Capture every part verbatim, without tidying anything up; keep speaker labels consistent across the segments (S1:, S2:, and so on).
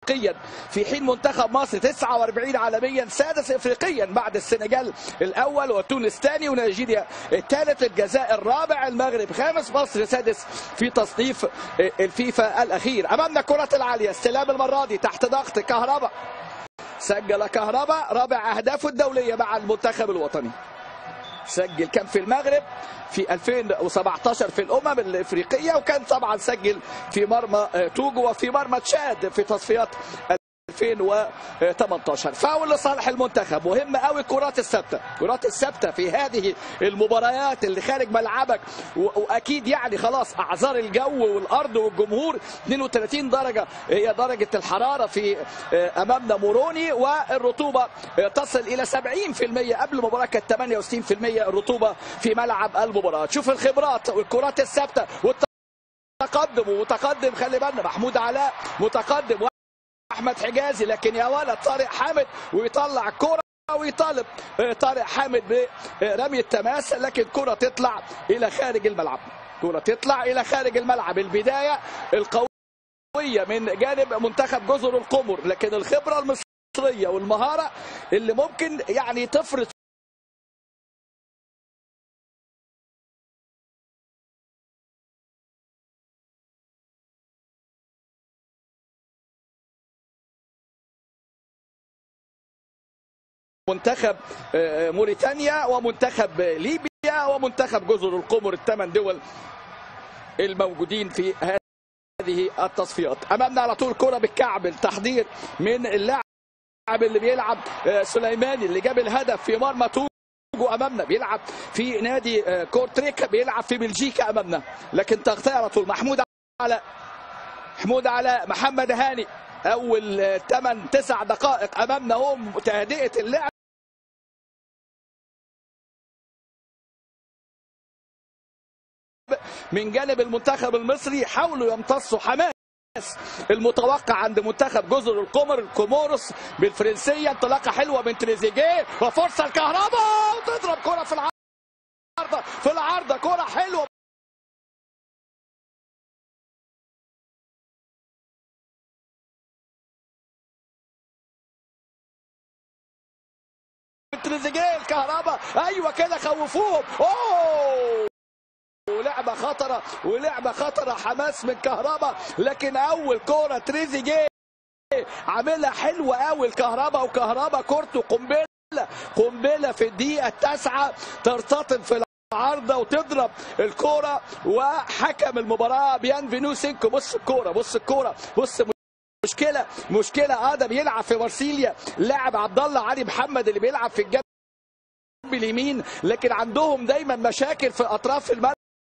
S1: افريقيا، في حين منتخب مصر تسعة وأربعين عالميا، سادس افريقيا بعد السنغال الاول وتونس الثاني ونيجيريا الثالث، الجزائر الرابع، المغرب خامس، مصر سادس في تصنيف الفيفا الاخير. امامنا كرة العالية، استلام المرة دي تحت ضغط كهربا، سجل كهربا رابع اهدافه الدولية مع المنتخب الوطني. سجل كان في المغرب في ألفين وسبعطاشر في الامم الافريقيه، وكان طبعا سجل في مرمى توجو وفي مرمى تشاد في تصفيات ألفين وثمانطاشر. فاول لصالح المنتخب. مهم قوي الكرات الثابته، الكرات الثابته في هذه المباريات اللي خارج ملعبك، واكيد يعني خلاص اعذار الجو والارض والجمهور. اثنين وثلاثين درجه هي درجه الحراره في امامنا موروني، والرطوبه تصل الى سبعين بالمئة. قبل المباراه كانت ثمانية وستين بالمئة الرطوبه في ملعب المباراه. شوف الخبرات والكرات الثابته والتقدم ومتقدم. خلي بالنا محمود علاء متقدم، احمد حجازي، لكن يا ولد طارق حامد ويطلع الكره ويطالب طارق حامد برمي التماس، لكن كره تطلع الى خارج الملعب، كره تطلع الى خارج الملعب. البدايه القويه من جانب منتخب جزر القمر، لكن الخبره المصريه والمهاره اللي ممكن يعني تفرض منتخب موريتانيا ومنتخب ليبيا ومنتخب جزر القمر، الثمان دول الموجودين في هذه التصفيات. امامنا على طول كرة بالكعب، التحضير من اللاعب اللي بيلعب سليماني اللي جاب الهدف في مرمى توجو. امامنا بيلعب في نادي كورتريك، بيلعب في بلجيكا امامنا، لكن تغطية على طول محمود علاء، محمود علاء، محمد هاني. اول ثمانية تسع دقائق امامنا هم تهدئة اللعب من جانب المنتخب المصري. حاولوا يمتصوا حماس المتوقع عند منتخب جزر القمر الكوموروس بالفرنسيه. انطلاقه حلوه من تريزيجيه وفرصه الكهرباء وتضرب كره في العارضه، في العارضه كره حلوه تريزيجيه. الكهرباء ايوه كده خوفوهم. اوه ولعبه خطره ولعبه خطره، حماس من كهربا، لكن اول كوره تريزيجيه عاملها حلوه قوي الكهربا، وكهربا كورته قنبله قنبله في الدقيقه التاسعه، ترتطم في العارضه وتضرب الكوره. وحكم المباراه بيان فينو سينكو، بص الكوره بص الكوره بص مشكله مشكله. ادم يلعب في مارسيليا، لاعب عبد الله علي محمد اللي بيلعب في الجنب اليمين، لكن عندهم دايما مشاكل في اطراف الملعب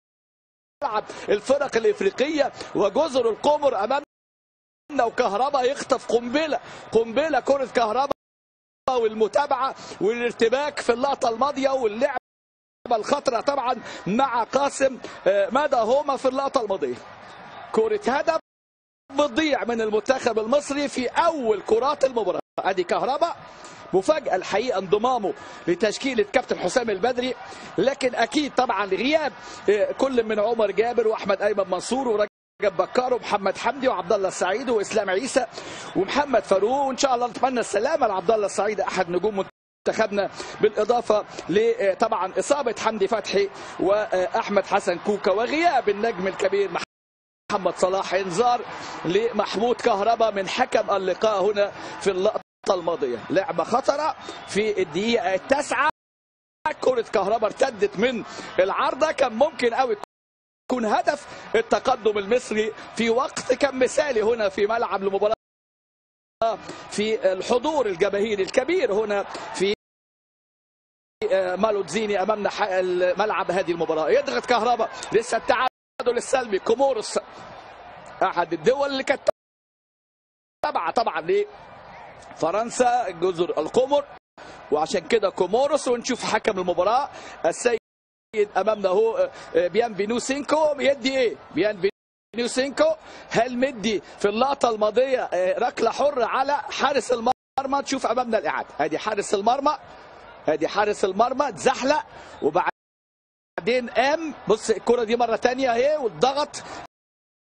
S1: الفرق الافريقيه. وجزر القمر امامنا وكهربا يخطف قنبله قنبله كره كهربا، والمتابعه والارتباك في اللقطه الماضيه واللعبه الخطره طبعا مع قاسم مدى هما في اللقطه الماضيه. كره هدف بتضيع من المنتخب المصري في اول كرات المباراه. ادي كهربا مفاجأة الحقيقة انضمامه لتشكيلة كابتن حسام البدري، لكن أكيد طبعا غياب كل من عمر جابر وأحمد أيمن منصور ورجب بكار ومحمد حمدي وعبد الله السعيد وإسلام عيسى ومحمد فاروق. وإن شاء الله نتمنى السلامة لعبد الله السعيد أحد نجوم منتخبنا، بالإضافة لطبعا إصابة حمدي فتحي وأحمد حسن كوكا وغياب النجم الكبير محمد صلاح. انذار لمحمود كهربا من حكم اللقاء هنا في اللقطة الماضية. لعبة خطرة في الدقيقة التاسعة، كرة كهربا ارتدت من العارضة، كان ممكن قوي يكون هدف التقدم المصري في وقت كان مثالي هنا في ملعب المباراة، في الحضور الجماهيري الكبير هنا في مالوتزيني امامنا ملعب هذه المباراة. يضغط كهربا، لسه التعادل السلبي. كوموروس احد الدول اللي كانت تابعة طبعا ل فرنسا جزر القمر، وعشان كده كوموروس. ونشوف حكم المباراة السيد امامنا هو بيان فينو سينكو بيدي ايه؟ بيان فينو سينكو هل مدي في اللقطة الماضية ركلة حرة على حارس المرمى؟ تشوف امامنا الاعادة، ادي حارس المرمى، ادي حارس المرمى اتزحلق وبعدين قام. بص الكرة دي مرة ثانية اهي والضغط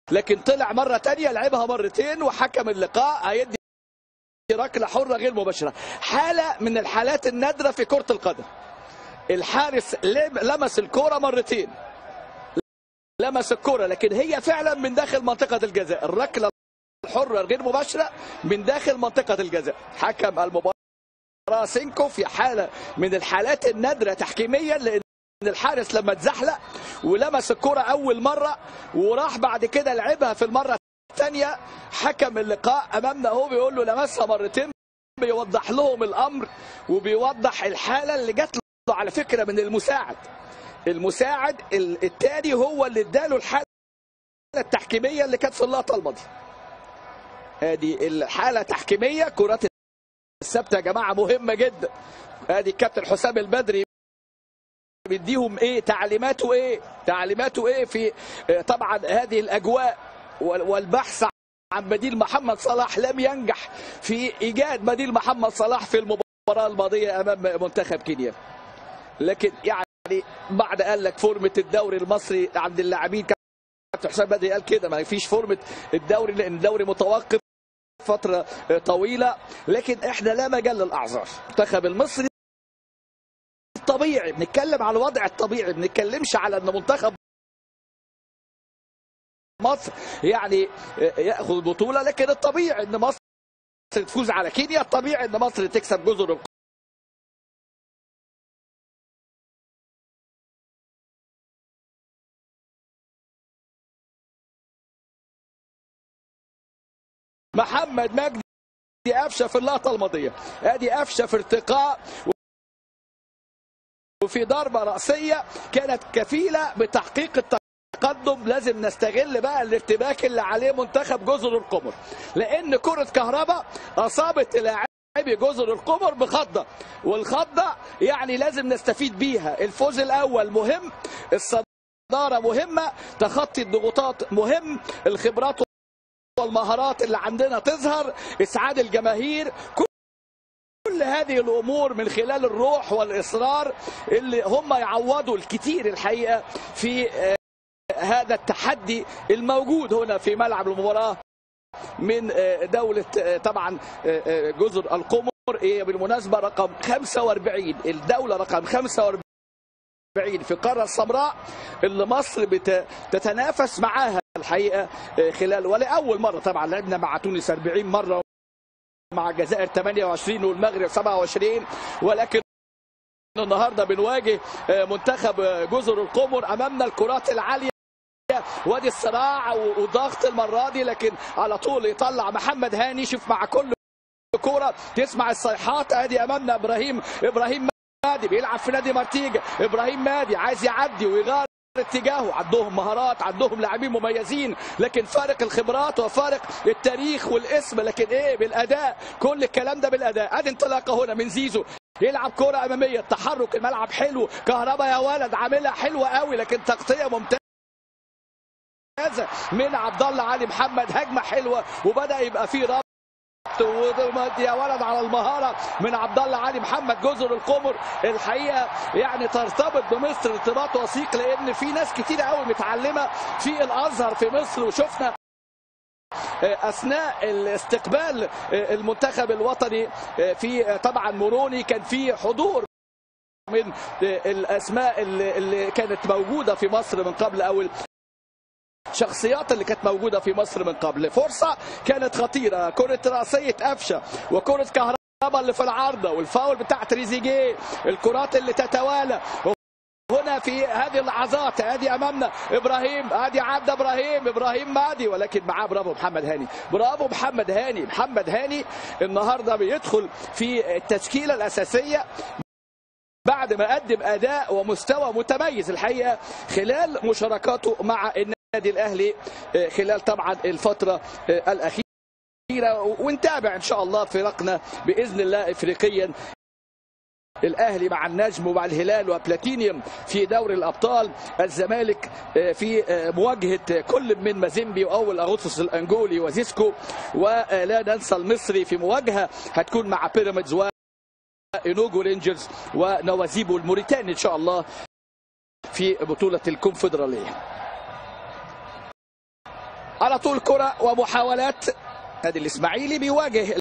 S1: لكن طلع مره ثانيه لعبها مرتين، وحكم اللقاء هيدي ركله حره غير مباشره. حاله من الحالات النادره في كره القدم. الحارس لمس الكره مرتين، لمس الكره لكن هي فعلا من داخل منطقه الجزاء. الركله الحره غير مباشره من داخل منطقه الجزاء. حكم المباراه سينكو في حاله من الحالات النادره تحكيميا، لان الحارس لما اتزحلق ولمس الكره اول مره وراح بعد كده لعبها في المره الثانيه، حكم اللقاء امامنا اهو بيقول له لمسها مرتين، بيوضح لهم الامر وبيوضح الحاله اللي جات له على فكره من المساعد. المساعد الثاني هو اللي اداله الحاله التحكيميه اللي كانت في اللقطه الماضيه. ادي الحاله تحكيميه. كرات الثابته يا جماعه مهمه جدا. ادي الكابتن حسام البدري بيديهم ايه تعليماته، ايه تعليماته ايه في طبعا هذه الاجواء والبحث عن بديل محمد صلاح. لم ينجح في ايجاد بديل محمد صلاح في المباراه الماضيه امام منتخب كينيا، لكن يعني بعد قال لك فورمه الدوري المصري عند اللاعبين. كابتن حسام بدري قال كده ما فيش فورمه الدوري لان الدوري متوقف فتره طويله، لكن احنا لا مجال للاعذار. المنتخب المصري الطبيعي، بنتكلم على الوضع الطبيعي، ما بنتكلمش على ان منتخب مصر يعني ياخذ البطوله، لكن الطبيعي ان مصر تفوز على كينيا، الطبيعي ان مصر تكسب جزر القمر. محمد مجدي قفشه في اللقطه الماضيه، ادي قفشه في ارتقاء وفي ضربه راسيه كانت كفيله بتحقيق التقدم. لازم نستغل بقى الارتباك اللي عليه منتخب جزر القمر، لان كره كهرباء اصابت لاعبي جزر القمر بخضه، والخضه يعني لازم نستفيد بيها. الفوز الاول مهم، الصداره مهمه، تخطي الضغوطات مهم، الخبرات والمهارات اللي عندنا تظهر، اسعاد الجماهير، كل هذه الامور من خلال الروح والاصرار اللي هم يعوضوا الكثير الحقيقه في هذا التحدي الموجود هنا في ملعب المباراه من دوله طبعا جزر القمر. هي بالمناسبه رقم خمسة وأربعين، الدوله رقم خمسة وأربعين في القاره السمراء اللي مصر بتتنافس معاها الحقيقه خلال، ولاول مره طبعا لعبنا مع تونس أربعين مره، مع الجزائر ثمانية وعشرين والمغرب سبعة وعشرين، ولكن النهارده بنواجه منتخب جزر القمر. امامنا الكرات العاليه وادي الصراع وضغط المره دي، لكن على طول يطلع محمد هاني. شوف مع كل كوره تسمع الصيحات. ادي امامنا ابراهيم ابراهيم مادي بيلعب في نادي مارتيجا. ابراهيم مادي عايز يعدي ويغير اتجاهه، عندهم مهارات، عندهم لاعبين مميزين، لكن فارق الخبرات وفارق التاريخ والاسم، لكن ايه بالاداء، كل الكلام ده بالاداء. ادي انطلاقه هنا من زيزو، يلعب كرة اماميه، تحرك الملعب حلو، كهربا يا ولد عاملها حلوه قوي، لكن تغطيه ممتازه من عبد الله علي محمد، هجمه حلوه وبدا يبقى في رابط يا ولد على المهاره من عبد الله علي محمد. جزر القمر الحقيقه يعني ترتبط بمصر ارتباط وثيق، لان في ناس كتير قوي متعلمه في الازهر في مصر، وشفنا اثناء الاستقبال المنتخب الوطني في طبعا موروني كان في حضور من الاسماء اللي كانت موجوده في مصر من قبل، او الشخصيات اللي كانت موجوده في مصر من قبل. فرصه كانت خطيره، كره راسيه قفشه وكره كهربا اللي في العارضه والفاول بتاع تريزيجيه، الكرات اللي تتوالى هنا في هذه اللحظات. ادي امامنا ابراهيم، ادي عبد ابراهيم ابراهيم مادي، ولكن معاه برافو محمد هاني، برافو محمد هاني. محمد هاني النهارده بيدخل في التشكيله الاساسيه بعد ما قدم اداء ومستوى متميز الحقيقه خلال مشاركاته مع النادي الاهلي خلال طبعا الفتره الاخيره، ونتابع ان شاء الله فرقنا باذن الله افريقيا، الاهلي مع النجم ومع الهلال وبلاتينيوم في دوري الابطال، الزمالك في مواجهه كل من مازيمبي واول اغسطس الانجولي وزيسكو، ولا ننسى المصري في مواجهه هتكون مع بيراميدز وإنوجو رينجرز ونوازيبو الموريتاني ان شاء الله في بطوله الكونفدراليه. على طول كرة ومحاولات. نادي الإسماعيلي بيواجه